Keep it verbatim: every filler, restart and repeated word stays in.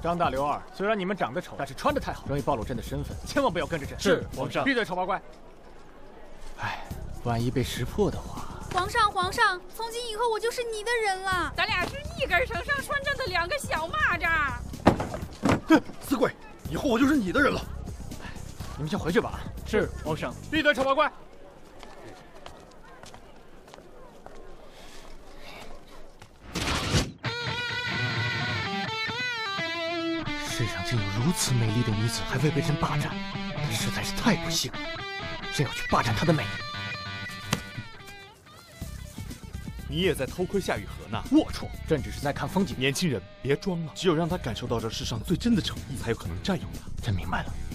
张大、刘二，虽然你们长得丑，但是穿得太好，容易暴露朕的身份，千万不要跟着朕。 是皇上。 闭嘴，丑八怪！哎，万一被识破的话。 皇上，皇上，从今以后我就是你的人了。 咱俩是一根绳上拴着的两个小蚂蚱。 哼，死鬼，以后我就是你的人了。 你们先回去吧。 是皇上。 闭嘴，丑八怪！世上竟有如此美丽的女子，还未被人霸占，实在是太不幸了。朕要去霸占她的美。 你也在偷窥夏雨荷呢？ 龌龊！朕只是在看风景。 年轻人，别装了，只有让他感受到这世上最真的诚意，才有可能占有他。 朕明白了。